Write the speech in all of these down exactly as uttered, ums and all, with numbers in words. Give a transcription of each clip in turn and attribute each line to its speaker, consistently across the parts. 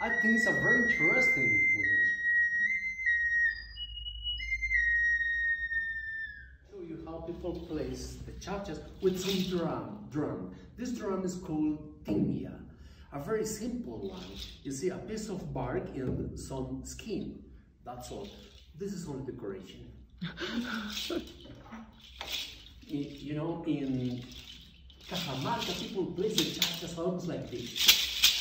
Speaker 1: I think it's a very interesting witness. Show you how people place the chachas with some drum. Drum. This drum is called tinia. A very simple one. You see a piece of bark and some skin. That's all. This is only decoration. You know, in Cajamarca, people place the chachas almost like this.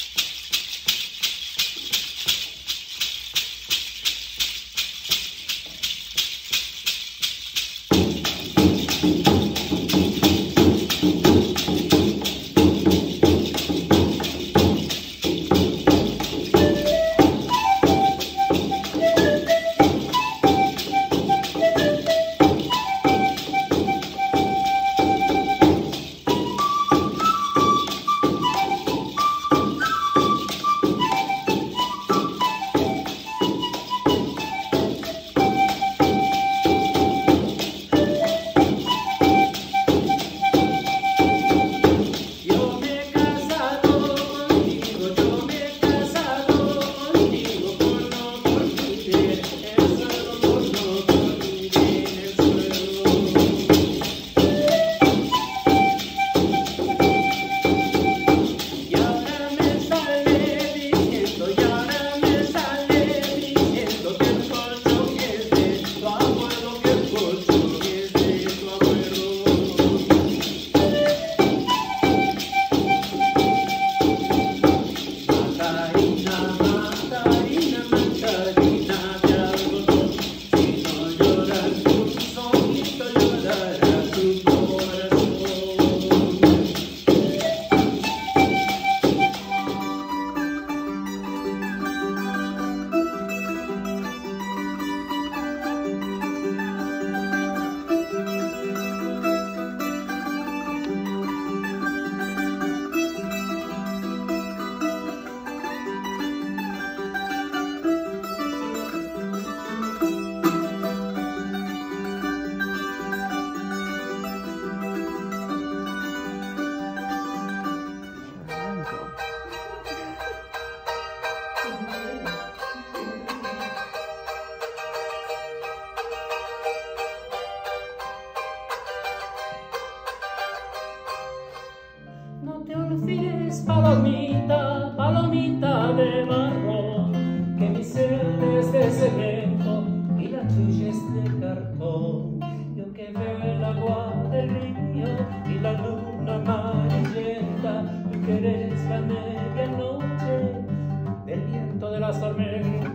Speaker 2: Palomita, palomita de barro, que mi celda es de cemento y la tuya es de cartón. Yo que veo el agua del río y la luna amarillenta, tú que eres la medianoche del viento de las tormentas.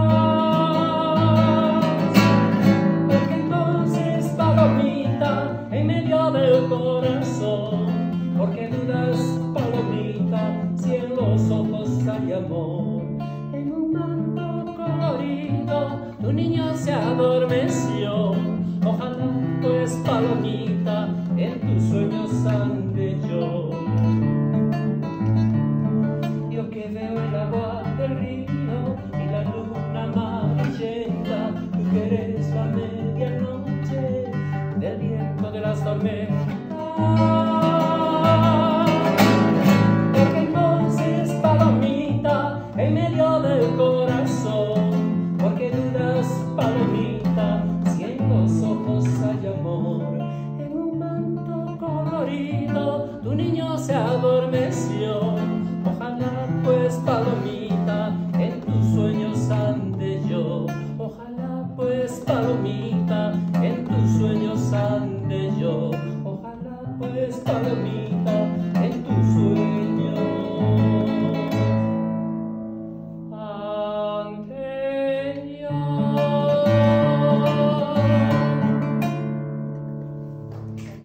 Speaker 2: Porque entonces, palomita, en medio del corazón, porque dudas, palomita, si en los ojos hay amor. En un manto colorido tu niño se adormeció. Ojalá pues, palomita, en tus sueños ande yo. Yo que veo el agua del río y la luna amarillenta, tú que eres la medianoche del viento de las tormentas.